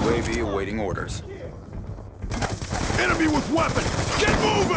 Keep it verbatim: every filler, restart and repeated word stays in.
U A V awaiting orders. Enemy with weapon! Get moving!